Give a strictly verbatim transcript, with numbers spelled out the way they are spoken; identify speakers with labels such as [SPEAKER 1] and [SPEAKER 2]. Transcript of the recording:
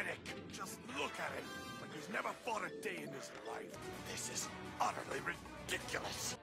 [SPEAKER 1] pathetic. Just look at him, like he's never fought a day in his life. This is utterly ridiculous.